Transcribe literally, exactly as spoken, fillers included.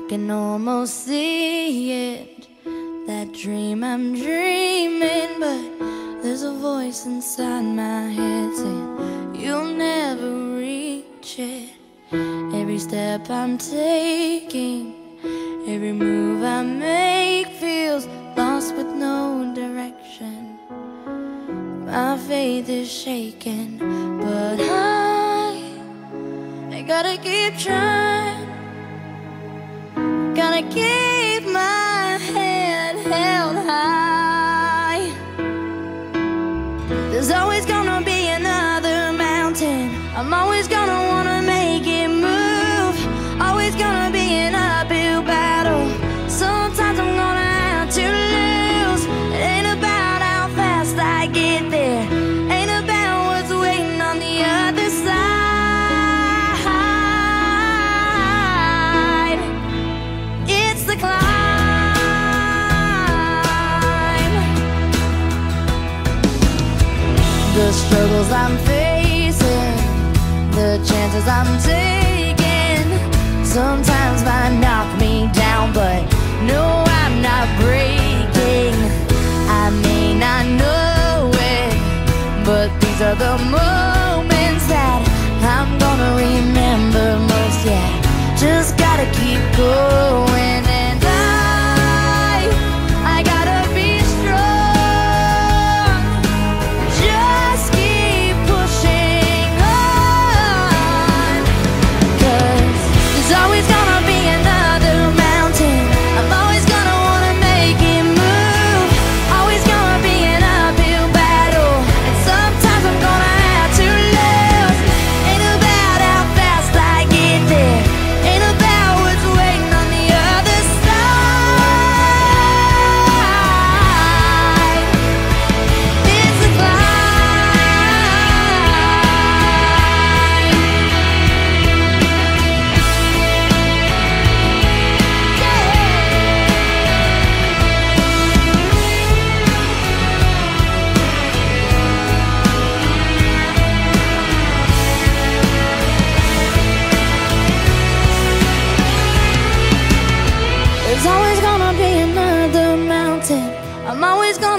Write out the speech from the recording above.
can almost see it, that dream I'm dreaming, but there's a voice inside my head saying you'll never reach it. Every step I'm taking, every move I make feels lost with no direction. My faith is shaking, but I, I gotta keep trying. Gotta keep my head held high. There's always gonna be another mountain. I'm always gonna wanna make it move. Always gonna be an uphill battle. Sometimes I'm gonna have to lose. It ain't about how fast I get there, ain't about what's waiting on the other side. It's the climb. The struggles I'm facing, the chances I'm taking, sometimes might knock me down, but no, I'm not breaking. I may not know it, but these are the moments that I'm gonna remember most. Yeah, just gotta keep going, and I, I gotta be strong. Just keep pushing on, 'cause there's always gonna be another mountain. I'm always gonna wanna make it move. Always gonna be an uphill battle, and sometimes I'm gonna have to lose. Ain't about how fast I get there, ain't about what's waiting on the other side. It's a climb. There's always gonna be another mountain. I'm always gonna